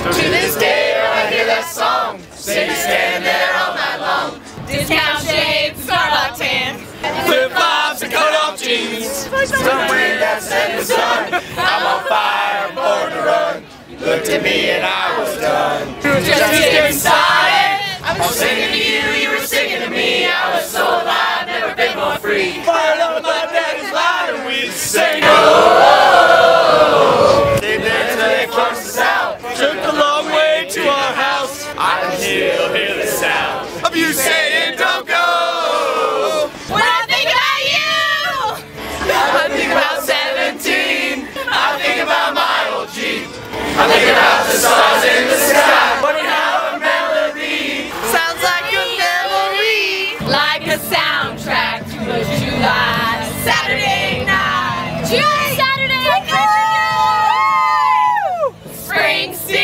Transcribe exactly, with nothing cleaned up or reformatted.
To this day I hear that song, say you stand there all night long. Discount shades, Starbucks tan, flip-flops and cut-off jeans. Somewhere that's in the sun, I'm on fire, I'm born to run. Looked at me and I was done. Just getting started. I was singing to you, you were singing to me. I was so alive, never been more free. Fired up with my daddy's line and we'd sing. Oh, they there till they closed us out. Took a long way to our house. I can still hear the sound of you saying don't go. When I think about you, I think about seventeen. I think about my old Jeep. I think about the stars in the sky. Funny how a melody sounds like a memory, like a soundtrack to a July Saturday night. July Saturday night. Springsteen.